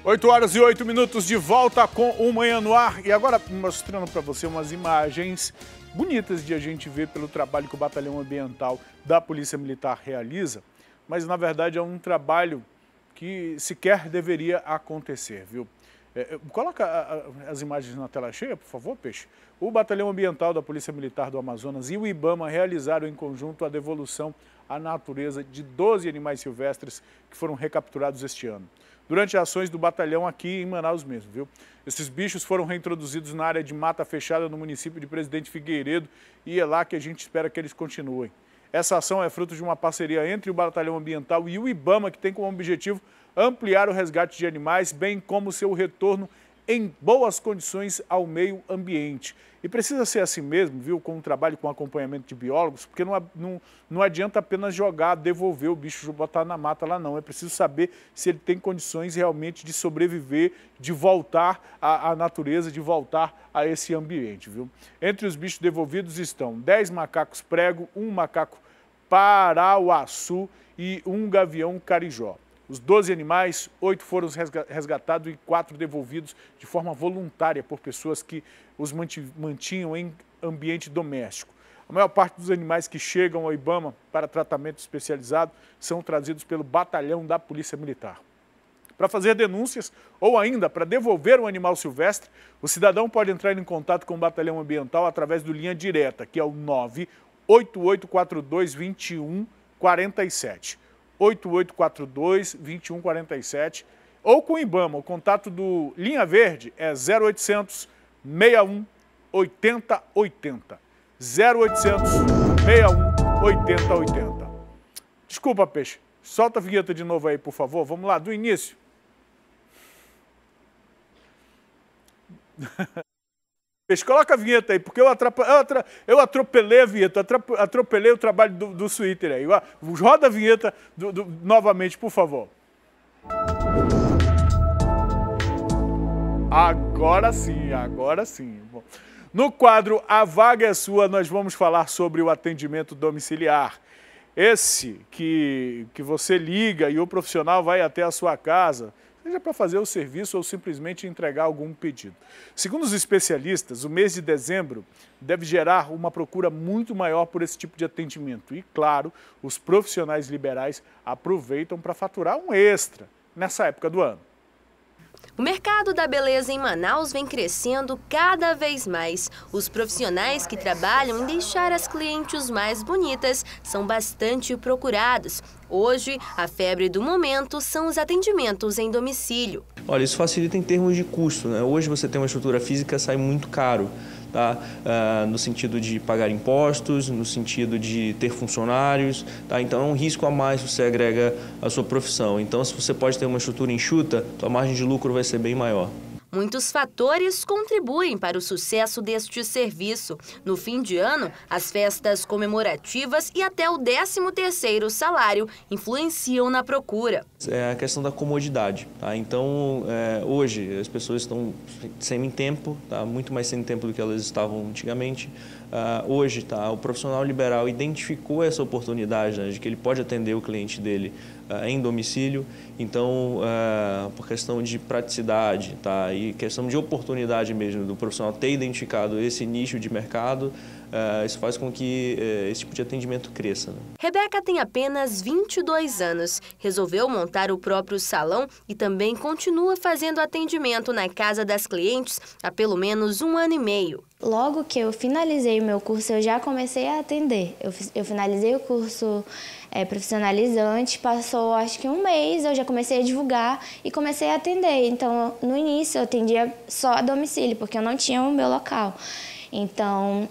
8h08 de volta com o Manhã no Ar. E agora mostrando para você umas imagens bonitas de a gente ver pelo trabalho que o Batalhão Ambiental da Polícia Militar realiza. Mas na verdade é um trabalho que sequer deveria acontecer, viu? Coloca as imagens na tela cheia, por favor, Peixe. O Batalhão Ambiental da Polícia Militar do Amazonas e o IBAMA realizaram em conjunto a devolução à natureza de 12 animais silvestres que foram recapturados este ano, durante ações do batalhão aqui em Manaus mesmo, viu? Esses bichos foram reintroduzidos na área de mata fechada no município de Presidente Figueiredo e é lá que a gente espera que eles continuem. Essa ação é fruto de uma parceria entre o Batalhão Ambiental e o IBAMA, que tem como objetivo ampliar o resgate de animais, bem como seu retorno em boas condições ao meio ambiente. E precisa ser assim mesmo, viu, com um trabalho com acompanhamento de biólogos, porque não adianta apenas jogar, devolver o bicho, botar na mata lá não. É preciso saber se ele tem condições realmente de sobreviver, de voltar à natureza, de voltar a esse ambiente, viu? Entre os bichos devolvidos estão 10 macacos prego, 1 macaco parauaçu e 1 gavião carijó. Os 12 animais, 8 foram resgatados e 4 devolvidos de forma voluntária por pessoas que os mantinham em ambiente doméstico. A maior parte dos animais que chegam ao IBAMA para tratamento especializado são trazidos pelo batalhão da Polícia Militar. Para fazer denúncias ou ainda para devolver um animal silvestre, o cidadão pode entrar em contato com o Batalhão Ambiental através do linha direta, que é o 98842-2147. 8842-2147, ou com o IBAMA. O contato do Linha Verde é 0800 61 80 80. 0800 61 80 80. Desculpa, Peixe. Solta a vinheta de novo aí, por favor. Vamos lá, do início. Peixe, coloca a vinheta aí, porque eu atropelei a vinheta, atropelei o trabalho do Twitter aí. Roda a vinheta novamente, por favor. Agora sim, agora sim. Bom, no quadro A Vaga é Sua, nós vamos falar sobre o atendimento domiciliar. Esse que você liga e o profissional vai até a sua casa, seja para fazer o serviço ou simplesmente entregar algum pedido. Segundo os especialistas, o mês de dezembro deve gerar uma procura muito maior por esse tipo de atendimento. E, claro, os profissionais liberais aproveitam para faturar um extra nessa época do ano. O mercado da beleza em Manaus vem crescendo cada vez mais. Os profissionais que trabalham em deixar as clientes mais bonitas são bastante procurados. Hoje, a febre do momento são os atendimentos em domicílio. Olha, isso facilita em termos de custo, né? Hoje você tem uma estrutura física, sai muito caro. Tá? No sentido de pagar impostos, no sentido de ter funcionários, tá? Então é um risco a mais que você agrega à sua profissão. Então, se você pode ter uma estrutura enxuta, sua margem de lucro vai ser bem maior. Muitos fatores contribuem para o sucesso deste serviço. No fim de ano, as festas comemorativas e até o 13º salário influenciam na procura. É a questão da comodidade. Tá? Então, hoje, as pessoas estão sem tempo, tá? Muito mais sem tempo do que elas estavam antigamente. Hoje, o profissional liberal identificou essa oportunidade, né, de que ele pode atender o cliente dele em domicílio. Então, por questão de praticidade, tá, e questão de oportunidade mesmo do profissional ter identificado esse nicho de mercado, isso faz com que esse tipo de atendimento cresça. Né? Rebeca tem apenas 22 anos, resolveu montar o próprio salão e também continua fazendo atendimento na casa das clientes há pelo menos 1 ano e meio. Logo que eu finalizei o meu curso, eu já comecei a atender. Eu finalizei o curso profissionalizante, passou acho que 1 mês, eu já comecei a divulgar e comecei a atender. Então, no início, eu atendia só a domicílio, porque eu não tinha o meu local. Então,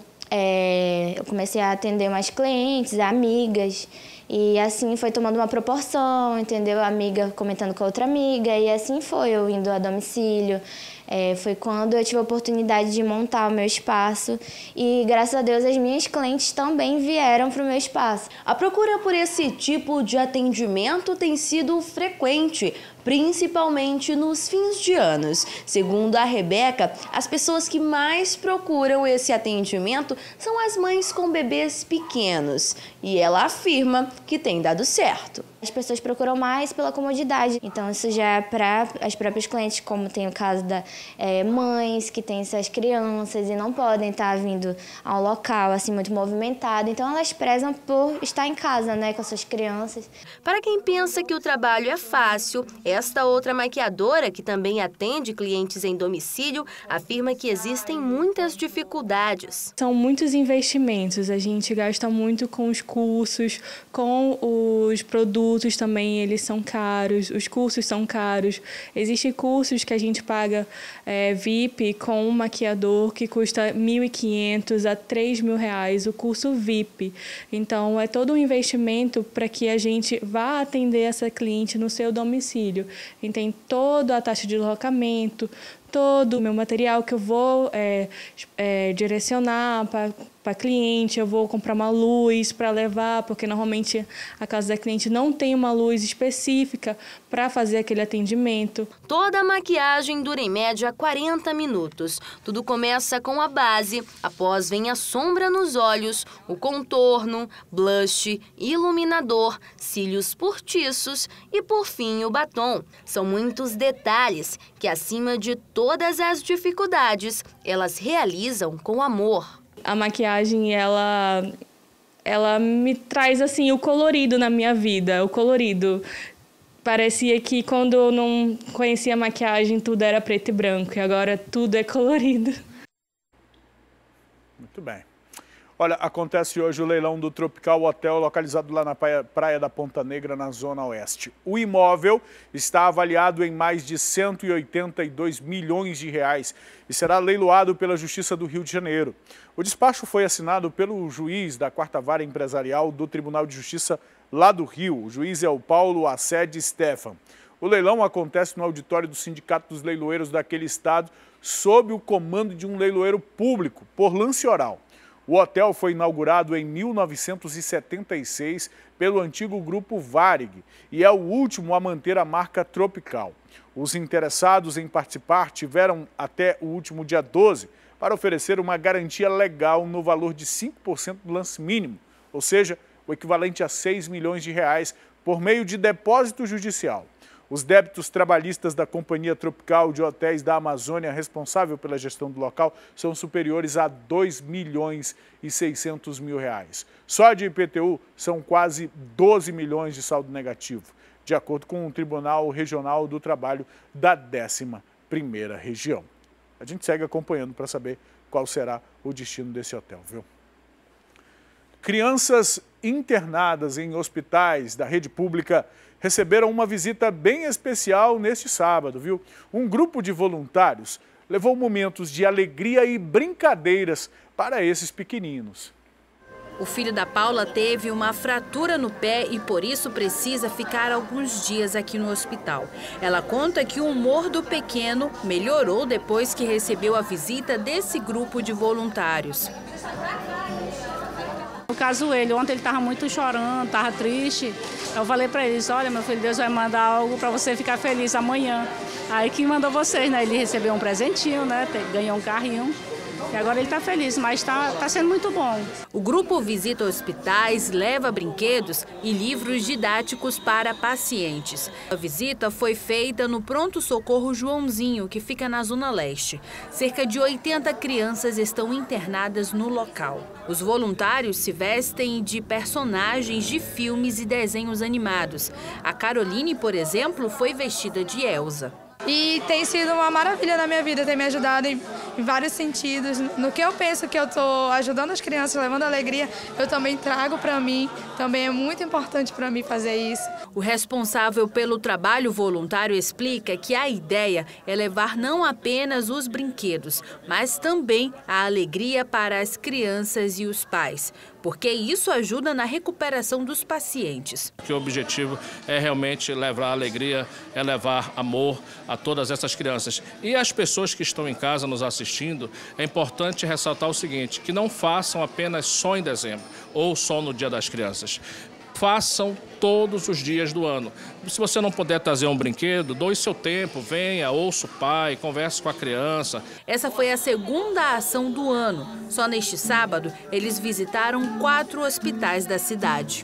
eu comecei a atender mais clientes, amigas, e assim foi tomando uma proporção, entendeu? A amiga comentando com a outra amiga, e assim foi, eu indo a domicílio, Foi quando eu tive a oportunidade de montar o meu espaço e, graças a Deus, as minhas clientes também vieram para o meu espaço. A procura por esse tipo de atendimento tem sido frequente, principalmente nos fins de anos. Segundo a Rebeca, as pessoas que mais procuram esse atendimento são as mães com bebês pequenos. E ela afirma que tem dado certo. As pessoas procuram mais pela comodidade. Então, isso já é para as próprias clientes, como tem o caso da mães que têm suas crianças e não podem estar vindo a um local assim muito movimentado. Então, elas prezam por estar em casa, né, com as suas crianças. Para quem pensa que o trabalho é fácil, esta outra maquiadora, que também atende clientes em domicílio, afirma que existem muitas dificuldades. São muitos investimentos, a gente gasta muito com os cursos, com os produtos também, eles são caros, os cursos são caros. Existem cursos que a gente paga VIP com um maquiador que custa R$ 1.500 a R$ 3.000, o curso VIP. Então, é todo um investimento para que a gente vá atender essa cliente no seu domicílio. E tem toda a taxa de deslocamento, todo o meu material que eu vou direcionar para cliente, eu vou comprar uma luz para levar, porque normalmente a casa da cliente não tem uma luz específica para fazer aquele atendimento. Toda a maquiagem dura em média 40 minutos. Tudo começa com a base, após vem a sombra nos olhos, o contorno, blush, iluminador, cílios postiços e, por fim, o batom. São muitos detalhes que, acima de todas as dificuldades, elas realizam com amor. A maquiagem, ela me traz assim o colorido na minha vida, o colorido. Parecia que quando eu não conhecia maquiagem tudo era preto e branco e agora tudo é colorido. Muito bem. Olha, acontece hoje o leilão do Tropical Hotel, localizado lá na Praia da Ponta Negra, na Zona Oeste. O imóvel está avaliado em mais de 182 milhões de reais e será leiloado pela Justiça do Rio de Janeiro. O despacho foi assinado pelo juiz da 4ª Vara Empresarial do Tribunal de Justiça lá do Rio. O juiz é o Paulo Assed Stefan. O leilão acontece no auditório do Sindicato dos Leiloeiros daquele estado, sob o comando de um leiloeiro público, por Lancioral. O hotel foi inaugurado em 1976 pelo antigo grupo Varig e é o último a manter a marca Tropical. Os interessados em participar tiveram até o último dia 12 para oferecer uma garantia legal no valor de 5% do lance mínimo, ou seja, o equivalente a 6 milhões de reais por meio de depósito judicial. Os débitos trabalhistas da Companhia Tropical de Hotéis da Amazônia, responsável pela gestão do local, são superiores a 2 milhões e 600 mil reais. Só de IPTU são quase 12 milhões de saldo negativo, de acordo com o Tribunal Regional do Trabalho da 11ª Região. A gente segue acompanhando para saber qual será o destino desse hotel, viu? Crianças internadas em hospitais da rede pública receberam uma visita bem especial neste sábado, viu? Um grupo de voluntários levou momentos de alegria e brincadeiras para esses pequeninos. O filho da Paula teve uma fratura no pé e por isso precisa ficar alguns dias aqui no hospital. Ela conta que o humor do pequeno melhorou depois que recebeu a visita desse grupo de voluntários. No caso ontem ele estava muito chorando, estava triste. Eu falei para eles, olha meu filho, Deus vai mandar algo para você ficar feliz amanhã. Aí que mandou vocês, né? Ele recebeu um presentinho, né? Ganhou um carrinho. E agora ele está feliz, mas está sendo muito bom. O grupo visita hospitais, leva brinquedos e livros didáticos para pacientes. A visita foi feita no pronto-socorro Joãozinho, que fica na Zona Leste. Cerca de 80 crianças estão internadas no local. Os voluntários se vestem de personagens de filmes e desenhos animados. A Caroline, por exemplo, foi vestida de Elsa. E tem sido uma maravilha na minha vida, tem me ajudado em vários sentidos. No que eu penso que eu estou ajudando as crianças, levando alegria, eu também trago para mim. Também é muito importante para mim fazer isso. O responsável pelo trabalho voluntário explica que a ideia é levar não apenas os brinquedos, mas também a alegria para as crianças e os pais. porque isso ajuda na recuperação dos pacientes. O objetivo é realmente levar alegria, é levar amor a todas essas crianças. E as pessoas que estão em casa nos assistindo, é importante ressaltar o seguinte, que não façam apenas só em dezembro ou só no Dia das Crianças. Façam todos os dias do ano. Se você não puder trazer um brinquedo, doe seu tempo, venha, ouça o pai, converse com a criança. Essa foi a segunda ação do ano. Só neste sábado, eles visitaram 4 hospitais da cidade.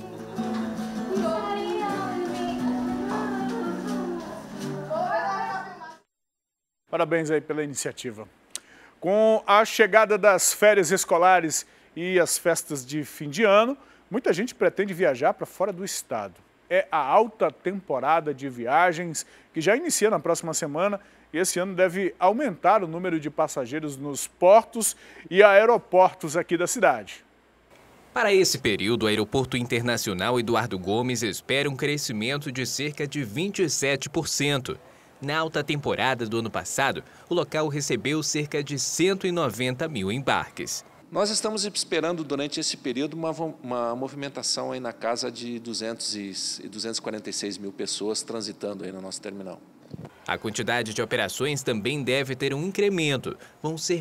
Parabéns aí pela iniciativa. Com a chegada das férias escolares e as festas de fim de ano, muita gente pretende viajar para fora do estado. É a alta temporada de viagens que já inicia na próxima semana e esse ano deve aumentar o número de passageiros nos portos e aeroportos aqui da cidade. Para esse período, o Aeroporto Internacional Eduardo Gomes espera um crescimento de cerca de 27%. Na alta temporada do ano passado, o local recebeu cerca de 190 mil embarques. Nós estamos esperando durante esse período uma movimentação aí na casa de 246 mil pessoas transitando aí no nosso terminal. A quantidade de operações também deve ter um incremento. Vão ser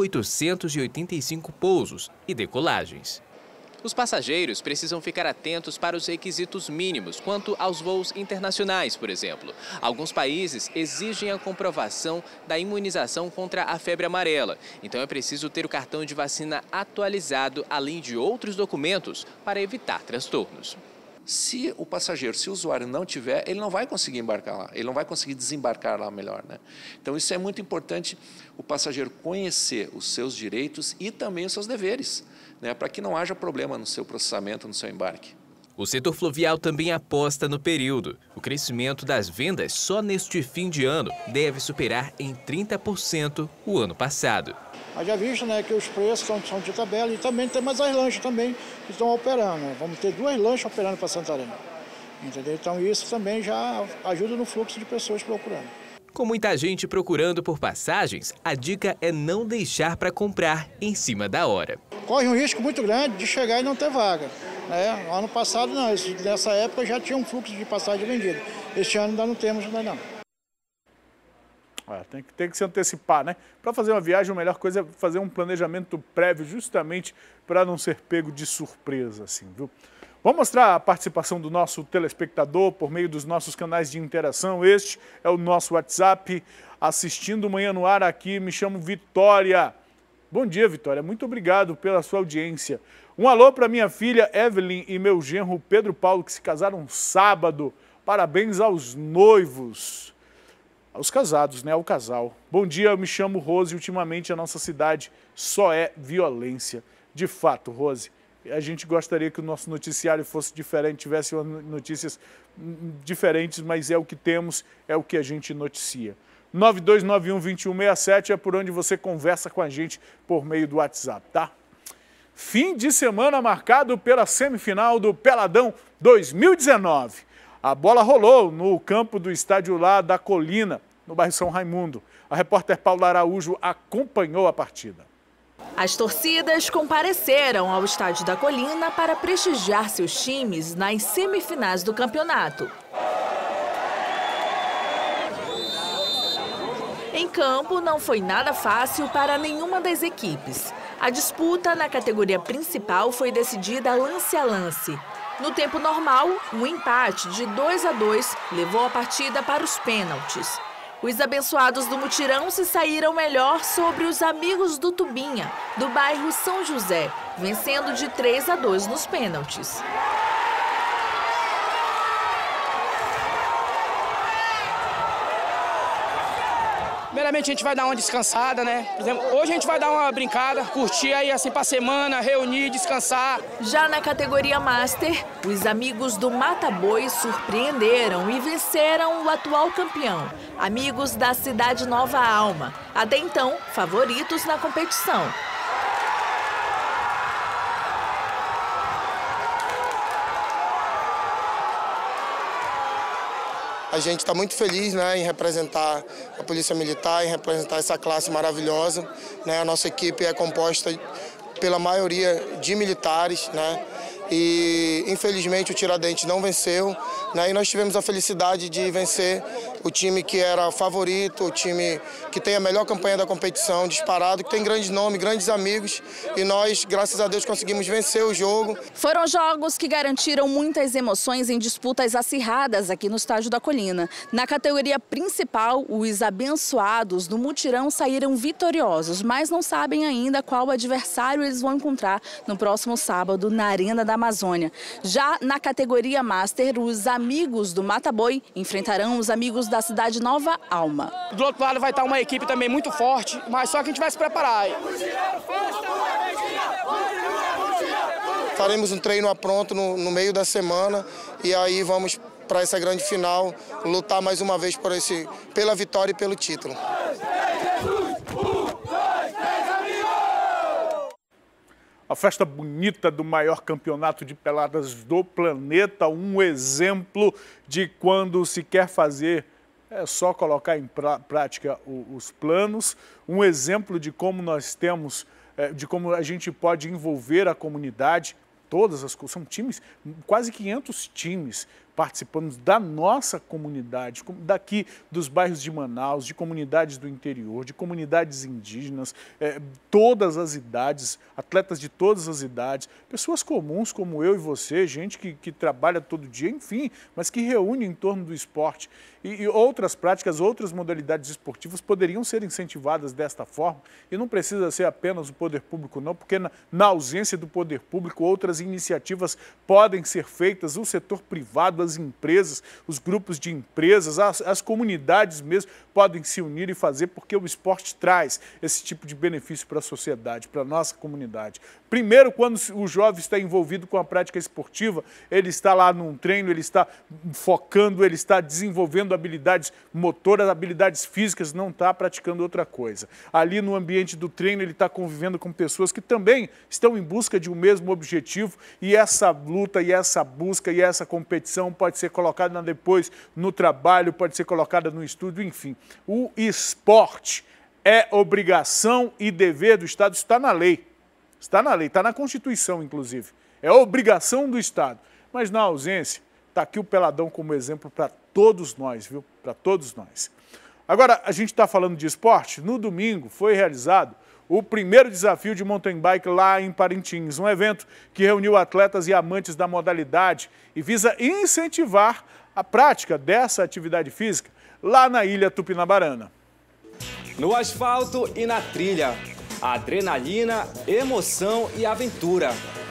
1.885 pousos e decolagens. Os passageiros precisam ficar atentos para os requisitos mínimos quanto aos voos internacionais, por exemplo. Alguns países exigem a comprovação da imunização contra a febre amarela. Então é preciso ter o cartão de vacina atualizado, além de outros documentos, para evitar transtornos. Se o passageiro, se o usuário não tiver, ele não vai conseguir embarcar lá, ele não vai conseguir desembarcar lá melhor, né? Então isso é muito importante, o passageiro conhecer os seus direitos e também os seus deveres, né? Para que não haja problema no seu processamento, no seu embarque. O setor fluvial também aposta no período. O crescimento das vendas só neste fim de ano deve superar em 30% o ano passado. Mas já visto, né, que os preços são de tabela e também tem mais as lanchas também que estão operando. Né? Vamos ter 2 lanchas operando para Santarém. Entendeu? Então isso também já ajuda no fluxo de pessoas procurando. Com muita gente procurando por passagens, a dica é não deixar para comprar em cima da hora. Corre um risco muito grande de chegar e não ter vaga. Né? Ano passado não, nessa época já tinha um fluxo de passagem vendido. Este ano ainda não temos, ainda não. Tem que se antecipar, né? Para fazer uma viagem, a melhor coisa é fazer um planejamento prévio, justamente para não ser pego de surpresa, assim, viu? Vamos mostrar a participação do nosso telespectador por meio dos nossos canais de interação. Este é o nosso WhatsApp. Assistindo Manhã no Ar aqui, me chamo Vitória. Bom dia, Vitória. Muito obrigado pela sua audiência. Um alô para minha filha Evelyn e meu genro Pedro Paulo, que se casaram sábado. Parabéns aos noivos. Aos casados, né? Ao casal. Bom dia, eu me chamo Rose e ultimamente a nossa cidade só é violência. De fato, Rose, a gente gostaria que o nosso noticiário fosse diferente, tivesse notícias diferentes, mas é o que temos, é o que a gente noticia. 9291-2167 é por onde você conversa com a gente por meio do WhatsApp, tá? Fim de semana marcado pela semifinal do Peladão 2019. A bola rolou no campo do estádio lá da Colina, no bairro São Raimundo. A repórter Paula Araújo acompanhou a partida. As torcidas compareceram ao estádio da Colina para prestigiar seus times nas semifinais do campeonato. Em campo, não foi nada fácil para nenhuma das equipes. A disputa na categoria principal foi decidida lance a lance. No tempo normal, um empate de 2-2 levou a partida para os pênaltis. Os abençoados do mutirão se saíram melhor sobre os amigos do Tubinha, do bairro São José, vencendo de 3-2 nos pênaltis. Primeiramente a gente vai dar uma descansada, né? Por exemplo, hoje a gente vai dar uma brincada, curtir aí assim pra semana, reunir, descansar. Já na categoria Master, os amigos do Mata Boi surpreenderam e venceram o atual campeão, amigos da Cidade Nova Alma, até então favoritos na competição. A gente está muito feliz, né, em representar a Polícia Militar, em representar essa classe maravilhosa. Né? A nossa equipe é composta pela maioria de militares, né? E infelizmente o Tiradentes não venceu, né? E nós tivemos a felicidade de vencer o time que era favorito, o time que tem a melhor campanha da competição, disparado, que tem grandes nomes, grandes amigos, e nós, graças a Deus, conseguimos vencer o jogo. Foram jogos que garantiram muitas emoções em disputas acirradas aqui no Estádio da Colina. Na categoria principal, os abençoados do mutirão saíram vitoriosos, mas não sabem ainda qual adversário eles vão encontrar no próximo sábado na Arena da Amazônia. Já na categoria Master, os amigos do Mata Boi enfrentarão os amigos da cidade Nova Alma. Do outro lado vai estar uma equipe também muito forte, mas só que a gente vai se preparar. Faremos um treino pronto no meio da semana e aí vamos para essa grande final lutar mais uma vez pela vitória e pelo título. A festa bonita do maior campeonato de peladas do planeta, um exemplo de quando se quer fazer, é só colocar em prática os planos, um exemplo de como nós temos, de como a gente pode envolver a comunidade, são times, quase 500 times participando da nossa comunidade, daqui dos bairros de Manaus, de comunidades do interior, de comunidades indígenas, todas as idades, atletas de todas as idades, pessoas comuns como eu e você, gente que trabalha todo dia, enfim, mas que reúne em torno do esporte. E outras práticas, outras modalidades esportivas poderiam ser incentivadas desta forma, e não precisa ser apenas o poder público não, porque na ausência do poder público, outras iniciativas podem ser feitas, o setor privado, as empresas, os grupos de empresas, as comunidades mesmo podem se unir e fazer, porque o esporte traz esse tipo de benefício para a sociedade, para a nossa comunidade. Primeiro, quando o jovem está envolvido com a prática esportiva, ele está lá num treino, ele está focando, ele está desenvolvendo habilidades motoras, habilidades físicas, não está praticando outra coisa. Ali no ambiente do treino, ele está convivendo com pessoas que também estão em busca de um mesmo objetivo, e essa luta, e essa busca, e essa competição pode ser colocada depois no trabalho, pode ser colocada no estudo, enfim. O esporte é obrigação e dever do Estado, está na lei. Está na lei, está na Constituição, inclusive. É obrigação do Estado. Mas na ausência, está aqui o Peladão como exemplo para todos nós, viu? Para todos nós. Agora, a gente está falando de esporte. No domingo foi realizado o primeiro desafio de mountain bike lá em Parintins, um evento que reuniu atletas e amantes da modalidade e visa incentivar a prática dessa atividade física lá na Ilha Tupinabarana. No asfalto e na trilha, adrenalina, emoção e aventura.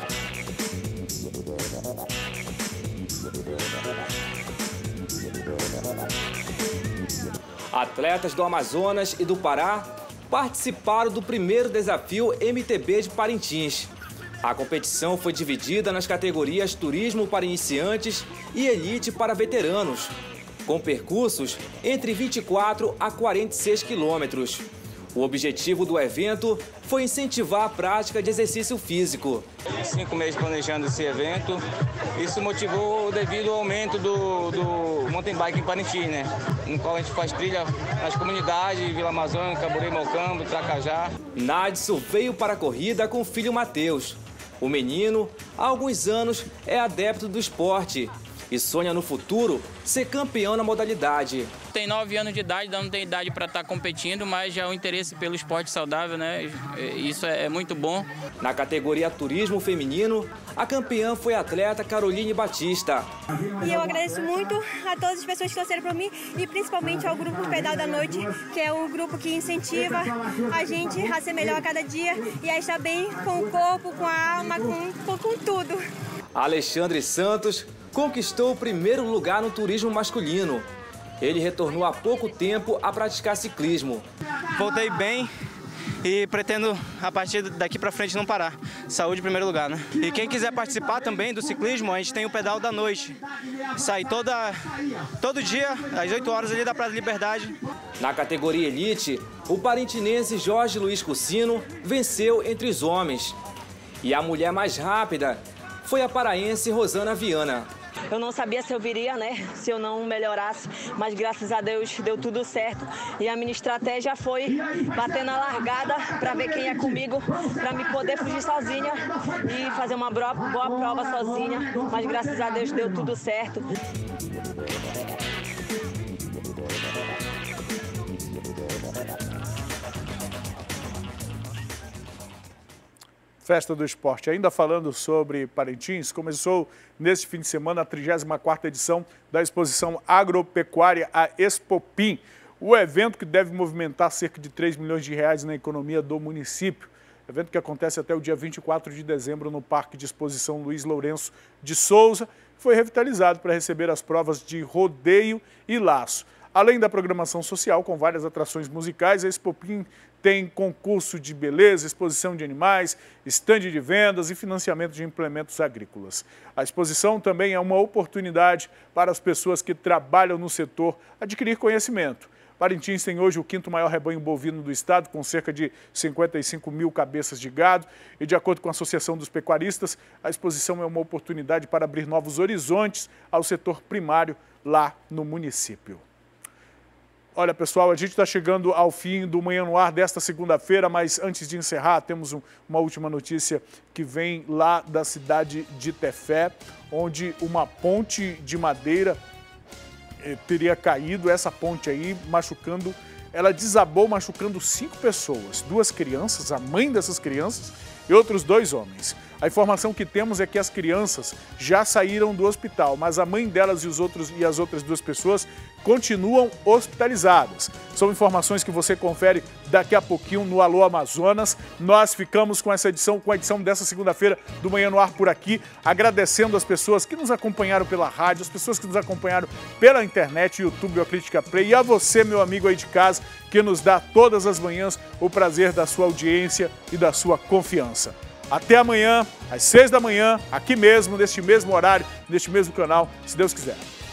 Atletas do Amazonas e do Pará participaram do primeiro desafio MTB de Parintins. A competição foi dividida nas categorias Turismo para iniciantes e Elite para veteranos, com percursos entre 24 a 46 quilômetros. O objetivo do evento foi incentivar a prática de exercício físico. 5 meses planejando esse evento, isso motivou devido ao aumento do mountain bike em Parintins, né? No qual a gente faz trilha nas comunidades, Vila Amazônia, Camburê, Malcambo, Tracajá. Nadson veio para a corrida com o filho Matheus. O menino, há alguns anos, é adepto do esporte e sonha no futuro ser campeão na modalidade. Tem 9 anos de idade, não tem idade para estar competindo, mas já o interesse pelo esporte saudável, né? Isso é muito bom. Na categoria Turismo Feminino, a campeã foi a atleta Caroline Batista. E eu agradeço muito a todas as pessoas que torceram por mim e principalmente ao Grupo Pedal da Noite, que é um grupo que incentiva a gente a ser melhor a cada dia e a estar bem com o corpo, com a alma, com tudo. Alexandre Santos conquistou o primeiro lugar no turismo masculino. Ele retornou há pouco tempo a praticar ciclismo. Voltei bem e pretendo, a partir daqui para frente, não parar. Saúde em primeiro lugar, né? E quem quiser participar também do ciclismo, a gente tem o Pedal da Noite. Sai todo dia, às 8 horas ali da Praça da Liberdade. Na categoria Elite, o parintinense Jorge Luiz Cucino venceu entre os homens. E a mulher mais rápida foi a paraense Rosana Viana. Eu não sabia se eu viria, né? Se eu não melhorasse, mas graças a Deus deu tudo certo. E a minha estratégia foi bater na largada para ver quem é comigo, para me poder fugir sozinha e fazer uma boa prova sozinha. Mas graças a Deus deu tudo certo. Festa do Esporte. Ainda falando sobre Parintins, começou neste fim de semana a 34ª edição da exposição agropecuária, a Expopim. O evento que deve movimentar cerca de 3 milhões de reais na economia do município. Evento que acontece até o dia 24 de dezembro no Parque de Exposição Luiz Lourenço de Souza, foi revitalizado para receber as provas de rodeio e laço. Além da programação social, com várias atrações musicais, a Expopim tem concurso de beleza, exposição de animais, estande de vendas e financiamento de implementos agrícolas. A exposição também é uma oportunidade para as pessoas que trabalham no setor adquirir conhecimento. Parintins tem hoje o 5º maior rebanho bovino do estado, com cerca de 55 mil cabeças de gado. E de acordo com a Associação dos Pecuaristas, a exposição é uma oportunidade para abrir novos horizontes ao setor primário lá no município. Olha, pessoal, a gente está chegando ao fim do Manhã no Ar desta segunda-feira, mas antes de encerrar, temos uma última notícia que vem lá da cidade de Tefé, onde uma ponte de madeira teria caído, essa ponte aí, ela desabou machucando 5 pessoas, 2 crianças, a mãe dessas crianças e outros 2 homens. A informação que temos é que as crianças já saíram do hospital, mas a mãe delas e as outras 2 pessoas continuam hospitalizadas. São informações que você confere daqui a pouquinho no Alô Amazonas. Nós ficamos com a edição dessa segunda-feira do Manhã no Ar por aqui, agradecendo as pessoas que nos acompanharam pela rádio, as pessoas que nos acompanharam pela internet, YouTube, a Crítica Play, e a você, meu amigo aí de casa, que nos dá todas as manhãs o prazer da sua audiência e da sua confiança. Até amanhã, às 6 da manhã, aqui mesmo, neste mesmo horário, neste mesmo canal, se Deus quiser.